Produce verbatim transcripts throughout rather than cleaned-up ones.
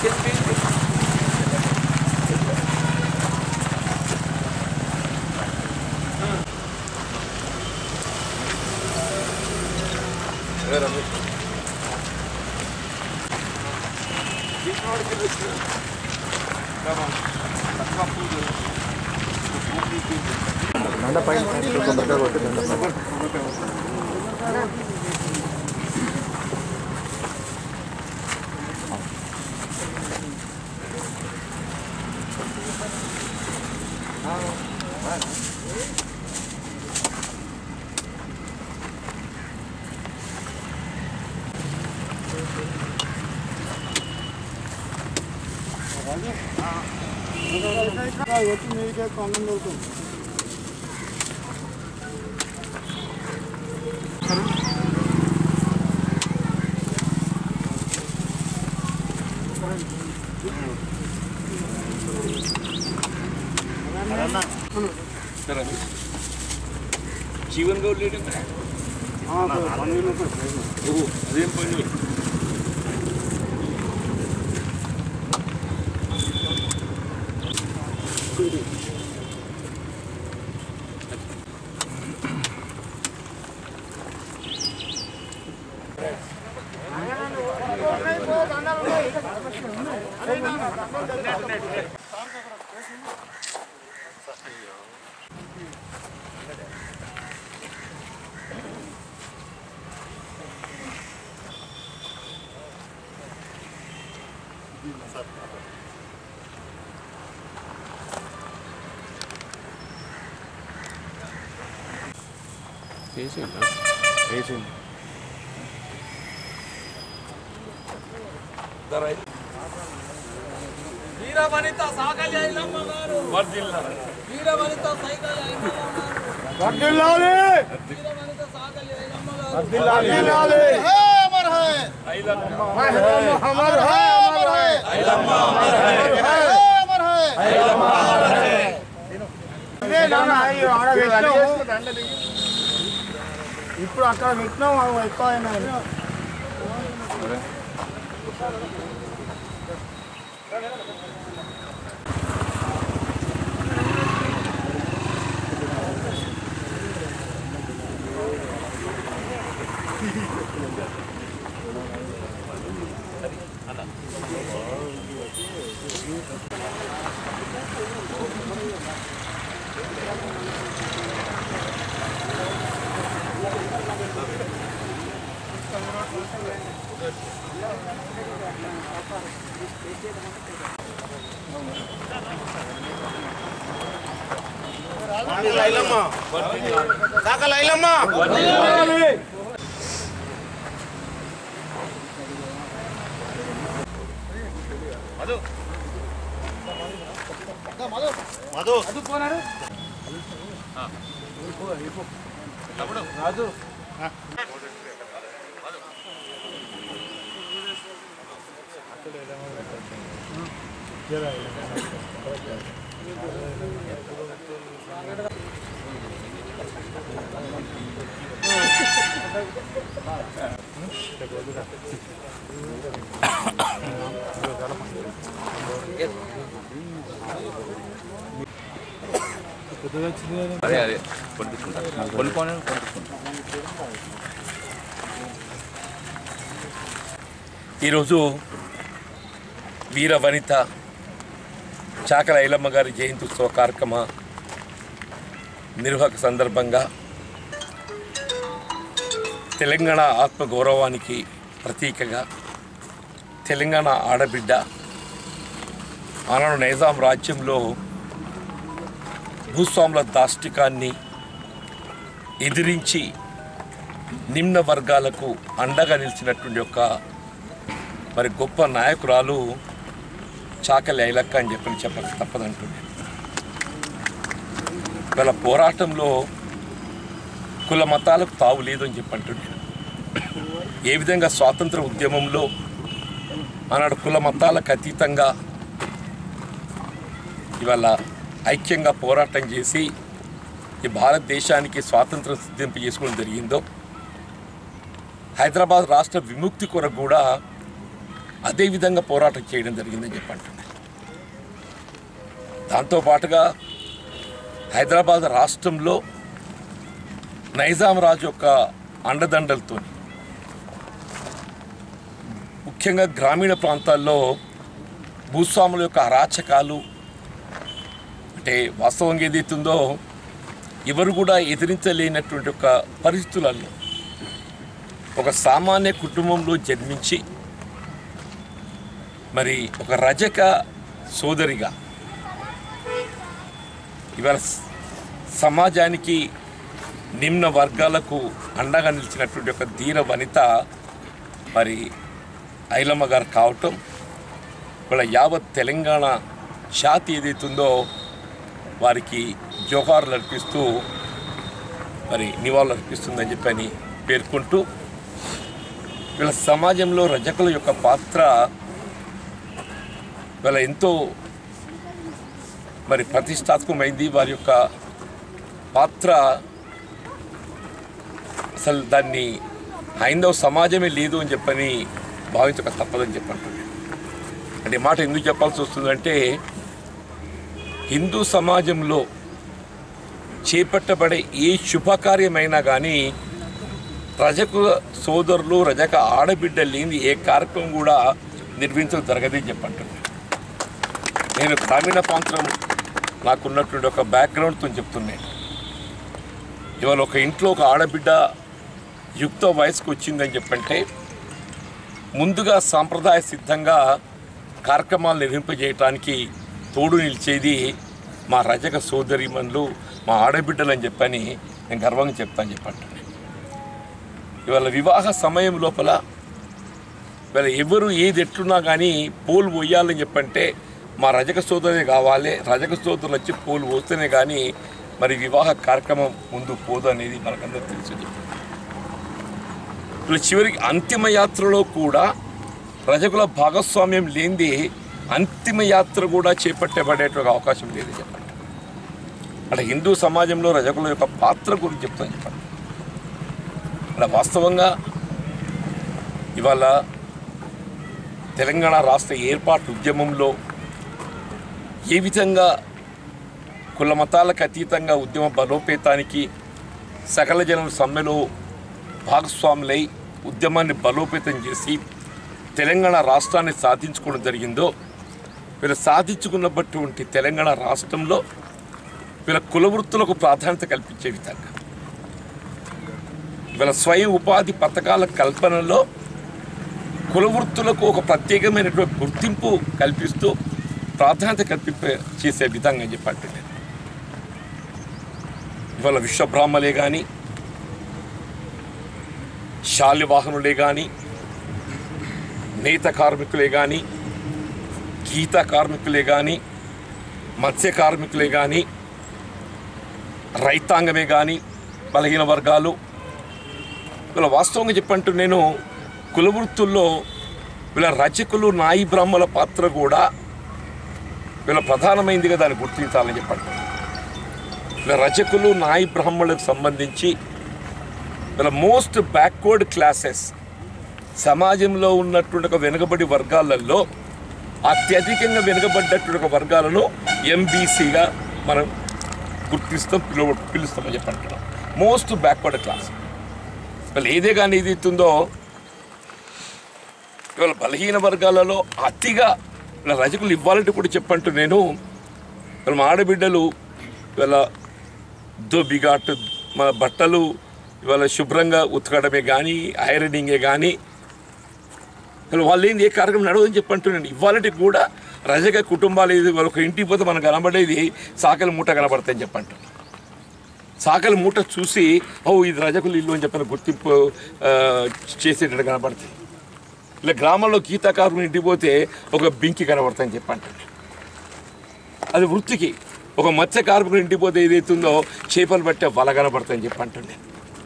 దండ పైన తొందరగా కొట్టి దండ వచ్చి మీకే కామెంట్ అవుతుంది जीवन गौर लेने में हाँ तो पानी में तो ओह अरे पानी వీర వనిత సాగలి ఐలమ్మ గారు వర్ధిల్లాలి వీర వనిత సాగలి ఐలమ్మ గారు వర్ధిల్లాలి వీర వనిత సాగలి ఐలమ్మ గారు వర్ధిల్లాలి హే అమర్ హై ఐలమ్మ అమర్ హై అమర్ హై ఐలమ్మ అమర్ హై హే అమర్ హై ఐలమ్మ అమర్ హై ఇదే నాన్న అయ్యో ఆడ పెట్టావు ఇప్పుడు అక్కడ పెట్టినావు ఎక్కువ అయినా ఐలమ్మ సాకల ఐలమ్మ మధు మధు మధు మధు పోనారు తమ్ముడు రాజు అదే అదే కొనుక్కుంటాను కొనుక్కొని ఈరోజు వీర వనిత చాకల ఐలమ్మ గారి జయంతి ఉత్సవ కార్యక్రమ నిర్వాహక సందర్భంగా తెలంగాణ ఆత్మగౌరవానికి ప్రతీకగా తెలంగాణ ఆడబిడ్డ ఆనాడు నైజాం రాజ్యంలో భూస్వాముల దాష్టికాన్ని ఎదిరించి నిమ్న వర్గాలకు అండగా నిలిచినటువంటి యొక్క మరి గొప్ప నాయకురాలు చాకలి ఐలక్క అని చెప్పని చెప్పక తప్పదంటుండే. వాళ్ళ పోరాటంలో కుల మతాలకు తావు లేదు అని చెప్పంటుండే. ఏ విధంగా స్వాతంత్ర ఉద్యమంలో ఆనాడు కుల మతాలకు అతీతంగా ఇవాళ ఐక్యంగా పోరాటం చేసి ఈ భారతదేశానికి స్వాతంత్రం సిద్ధింపు చేసుకోవడం జరిగిందో, హైదరాబాద్ రాష్ట్ర విముక్తి కొరకు కూడా అదేవిధంగా పోరాటం చేయడం జరిగిందని చెప్పి అంటున్నాను. దాంతోపాటుగా హైదరాబాద్ రాష్ట్రంలో నైజాం రాజు యొక్క అండదండలతో ముఖ్యంగా గ్రామీణ ప్రాంతాల్లో భూస్వాముల యొక్క అరాచకాలు అంటే వాస్తవంగా ఏదైతుందో ఎవరు కూడా ఎదిరించలేనటువంటి ఒక పరిస్థితులలో ఒక సామాన్య కుటుంబంలో జన్మించి మరి ఒక రజక సోదరిగా ఇవాళ సమాజానికి నిమ్న వర్గాలకు అండగా నిలిచినటువంటి ఒక ధీర వనిత మరి ఐలమ్మ గారు కావటం ఇవాళ యావత్ తెలంగాణ జాతి ఏదైతుందో వారికి జోహార్లు అర్పిస్తూ మరి నివాళులు అర్పిస్తుందని చెప్పని పేర్కొంటూ వీళ్ళ సమాజంలో రజకుల యొక్క పాత్ర వీళ్ళ ఎంతో మరి ప్రతిష్టాత్మకమైంది. వారి యొక్క పాత్ర అసలు దాన్ని హైందవ సమాజమే లేదు అని చెప్పని భావించక తప్పదని చెప్పంటున్నాను. అంటే మాట ఎందుకు చెప్పాల్సి వస్తుందంటే హిందూ సమాజంలో చేపట్టబడే ఏ శుభకార్యమైనా కానీ రజకు సోదరులు రజక ఆడబిడ్డ లేని ఏ కార్యక్రమం కూడా నిర్వహించడం జరగదని చెప్పంటున్నాను. నేను గ్రామీణ ప్రాంతం నాకున్నటువంటి ఒక బ్యాక్గ్రౌండ్తో చెప్తున్నాను. ఇవాళ ఒక ఇంట్లో ఒక ఆడబిడ్డ యుక్త వయసుకు వచ్చిందని చెప్పంటే ముందుగా సాంప్రదాయ సిద్ధంగా కార్యక్రమాలు నిర్వహింపజేయటానికి తోడు నిలిచేది మా రజక సోదరిమణులు మా ఆడబిడ్డలు అని చెప్పని నేను గర్వంగా చెప్తాను చెప్పంటున్నాను. ఇవాళ వివాహ సమయం లోపల ఇవాళ ఎవరు ఏది ఎట్లున్నా కానీ పూలు పోయాలని చెప్పంటే మా రజక సోదరే కావాలి, రజక సోదరులు వచ్చి పూలు పోస్తేనే కానీ మరి వివాహ కార్యక్రమం ముందు పోదు అనేది మనకందరూ తెలుసు. ఇప్పుడు చివరికి అంతిమ యాత్రలో కూడా రజకుల భాగస్వామ్యం లేనిది అంతిమ యాత్ర కూడా చేపట్టబడేటువంటి అవకాశం లేదు చెప్పండి. అంటే హిందూ సమాజంలో రజకుల యొక్క పాత్ర గురించి చెప్తాను చెప్పండి. అలా వాస్తవంగా ఇవాళ తెలంగాణ రాష్ట్ర ఏర్పాటు ఉద్యమంలో ఏ విధంగా కుల మతాలకు అతీతంగా ఉద్యమ బలోపేతానికి సకల జనుల సమ్మెలో భాగస్వాములై ఉద్యమాన్ని బలోపేతం చేసి తెలంగాణ రాష్ట్రాన్ని సాధించుకోవడం జరిగిందో వీళ్ళు సాధించుకున్నటువంటి తెలంగాణ రాష్ట్రంలో వీళ్ళ కుల వృత్తులకు ప్రాధాన్యత కల్పించే విధంగా వీళ్ళ స్వయం ఉపాధి పథకాల కల్పనలో కుల వృత్తులకు ఒక ప్రత్యేకమైనటువంటి గుర్తింపు కల్పిస్తూ ప్రాధాన్యత కల్పింప చేసే విధంగా చెప్పండి. ఇవాళ విశ్వబ్రాహ్మలే కానీ శాల్యవాహనులే కానీ నేత కార్మికులే కానీ గీత కార్మికులే కానీ మత్స్య కార్మికులే కానీ రైతాంగమే కానీ బలహీన వర్గాలు వీళ్ళ వాస్తవంగా చెప్పంటూ నేను కుల వృత్తుల్లో వీళ్ళ రచకులు నాయి బ్రాహ్మల పాత్ర కూడా వీళ్ళ ప్రధానమైందిగా దాన్ని గుర్తించాలని చెప్పండి. వీళ్ళ రచకులు నాయి బ్రాహ్మణులకు సంబంధించి వీళ్ళ మోస్ట్ బ్యాక్వర్డ్ క్లాసెస్ సమాజంలో ఉన్నటువంటి ఒక వెనుకబడి వర్గాలలో అత్యధికంగా వెనుకబడ్డటువంటి ఒక వర్గాలను ఎంబీసీగా మనం గుర్తిస్తాం, పిలువ పిలుస్తామని చెప్పంటున్నాం. మోస్ట్ బ్యాక్వర్డ్ క్లాస్ వీళ్ళు ఏదే కానీ ఏది ఇస్తుందో ఇవాళ బలహీన వర్గాలలో అతిగా ఇలా రజకులు ఇవ్వాలంటే కూడా చెప్పంటూ నేను వీళ్ళ మా ఆడబిడ్డలు ఇవాళ దోబిఘాట్ మన బట్టలు ఇవాళ శుభ్రంగా ఉతకడమే కానీ ఐరనింగే కానీ వాళ్ళు ఏంది ఏ కార్యక్రమం నడవదని చెప్పంటున్నాను. ఇవాళకి కూడా రజక కుటుంబాలు ఇది ఒక ఇంటికి పోతే మనకు కనబడేది సాకలి మూట కనబడతాయని చెప్పంటున్నాను. సాకలి మూట చూసి ఓ ఇది రజకులు ఇల్లు అని చెప్పిన గుర్తింపు చేసేటట్టు కనబడతాయి. ఇలా గ్రామంలో గీతా కార్మికులు ఇంటికి పోతే ఒక బింకి కనబడతాయని చెప్పంటున్నాను. అది వృత్తికి. ఒక మత్స్య కార్మికులు ఇంటికి పోతే ఏదైతుందో చేపలు పట్టే వల కనబడతాయని చెప్పంటున్నాను.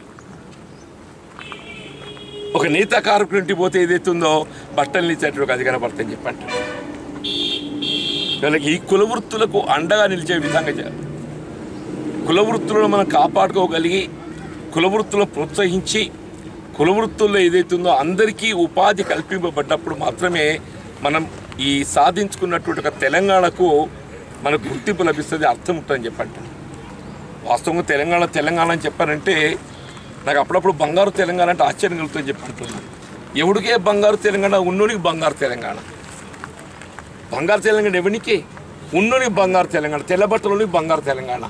ఒక నేత కార్మికులు ఇంటికి పోతే ఏదైతుందో బట్టలు నిలిచేటప్పుడు అది కనబడతాయని చెప్పండి. వీళ్ళకి ఈ కుల వృత్తులకు అండగా నిలిచే విధంగా కుల వృత్తులను మనం కాపాడుకోగలిగి కుల వృత్తులను ప్రోత్సహించి కుల వృత్తుల్లో ఏదైతుందో అందరికీ ఉపాధి కల్పింపబడ్డప్పుడు మాత్రమే మనం ఈ సాధించుకున్నటువంటి ఒక తెలంగాణకు మనకు గుర్తింపు లభిస్తుంది, అర్థం ఉంటుందని చెప్పండి. వాస్తవంగా తెలంగాణ తెలంగాణ అని చెప్పారంటే నాకు అప్పుడప్పుడు బంగారు తెలంగాణ అంటే ఆశ్చర్యం కలుగుతుందని చెప్పంటున్నాను. ఎవడికే బంగారు తెలంగాణ? ఉన్నోనికి బంగారు తెలంగాణ. బంగారు తెలంగాణ ఎవరికి? ఉన్నోనికి బంగారు తెలంగాణ, తెల్లబట్టలోనికి బంగారు తెలంగాణ.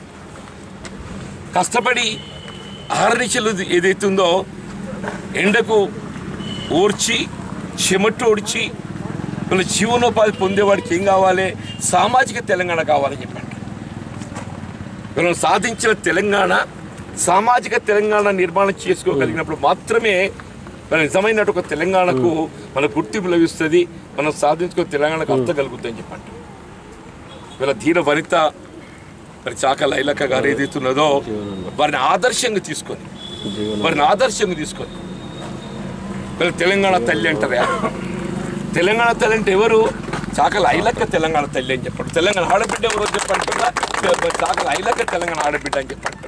కష్టపడి ఆరనిశలు ఏదైతుందో ఎండకు ఓర్చి చెమట్టు ఓడ్చి వీళ్ళ జీవనోపాధి పొందేవాడికి ఏం కావాలి? సామాజిక తెలంగాణ కావాలని చెప్పండి. వీళ్ళని సాధించిన తెలంగాణ సామాజిక తెలంగాణ నిర్మాణం చేసుకోగలిగినప్పుడు మాత్రమే మన నిజమైన ఒక తెలంగాణకు మన గుర్తింపు లభిస్తుంది, మనం సాధించుకున్న తెలంగాణకు అర్థం కలుగుతుందని చెప్పండి. వీళ్ళ ధీర వనిత మరి చాక లైలక్క గారు ఏదైతున్నదో వారిని ఆదర్శంగా తీసుకొని వారిని ఆదర్శంగా తీసుకొని వీళ్ళ తెలంగాణ తల్లి అంటారా? తెలంగాణ తల్లి అంటే ఎవరు? చాక లైలక్క తెలంగాణ తల్లి అని చెప్పండి. తెలంగాణ ఆడబిడ్డ ఎవరో చెప్పంటున్నా, చాక లైలక్క తెలంగాణ ఆడబిడ్డ అని చెప్పంటున్నా.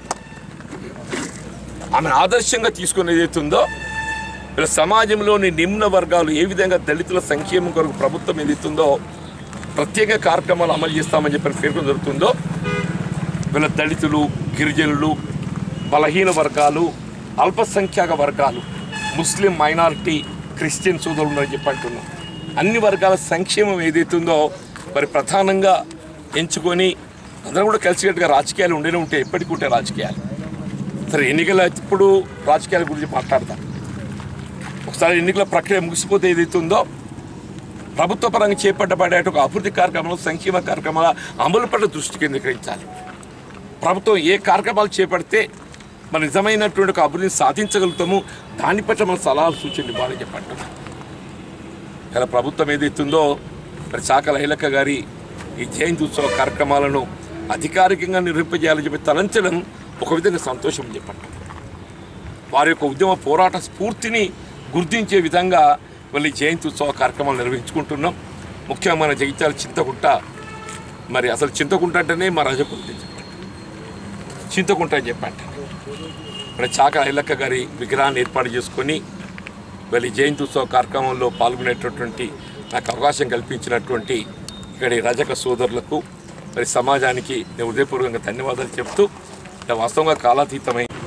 ఆమెను ఆదర్శంగా తీసుకుని ఏదైతుందో వీళ్ళ సమాజంలోని నిమ్న వర్గాలు ఏ విధంగా దళితుల సంక్షేమం కొరకు ప్రభుత్వం ఏదైతుందో ప్రత్యేక కార్యక్రమాలు అమలు చేస్తామని చెప్పి పేర్కొన జరుగుతుందో వీళ్ళ దళితులు, గిరిజనులు, బలహీన వర్గాలు, అల్పసంఖ్యాక వర్గాలు, ముస్లిం మైనారిటీ, క్రిస్టియన్ సోదరులు అని చెప్పి అంటున్నాం. అన్ని వర్గాల సంక్షేమం ఏదైతుందో మరి ప్రధానంగా ఎంచుకొని అందరూ కూడా కలిసికట్టుగా రాజకీయాలు ఉండేనే ఉంటాయి, ఎప్పటికీ ఉంటాయి రాజకీయాలు. సరే ఎన్నికల ఇప్పుడు రాజకీయాల గురించి మాట్లాడతాం. ఒకసారి ఎన్నికల ప్రక్రియ ముగిసిపోతే ఏదైతుందో ప్రభుత్వ పరంగా చేపట్టబడే ఒక అభివృద్ధి కార్యక్రమాలు, సంక్షేమ కార్యక్రమాల అమలు పట్ల దృష్టి కేంద్రీకరించాలి. ప్రభుత్వం ఏ కార్యక్రమాలు చేపడితే మన నిజమైనటువంటి ఒక అభివృద్ధిని సాధించగలుగుతాము, దాని పట్ల మన సలహాలు సూచనలు ఇవ్వాలని చెప్పంటున్నాం. ఇలా ప్రభుత్వం ఏదైతుందో మరి చాక లైలక్క గారి ఈ జయంతి ఉత్సవ కార్యక్రమాలను అధికారికంగా నిర్వహింపజేయాలని చెప్పి తలంచడం ఒక విధంగా సంతోషం చెప్పండి. వారి యొక్క ఉద్యమ పోరాట స్ఫూర్తిని గుర్తించే విధంగా మళ్ళీ జయంతి ఉత్సవ కార్యక్రమాలు నిర్వహించుకుంటున్నాం. ముఖ్యంగా మన జగిత్యాల చింతకుంట, మరి అసలు చింతకుంట అంటేనే మా రజకుంట చెప్పండి, చింతకుంట అని చెప్పండి. ఇక్కడ చాక లైలక్క గారి విగ్రహాన్ని ఏర్పాటు చేసుకొని మళ్ళీ జయంతి ఉత్సవ కార్యక్రమంలో పాల్గొనేటటువంటి నాకు అవకాశం కల్పించినటువంటి ఇక్కడి రజక సోదరులకు మరి సమాజానికి నేను హృదయపూర్వకంగా ధన్యవాదాలు చెప్తూ వాస్తవంగా కాలాతీతమై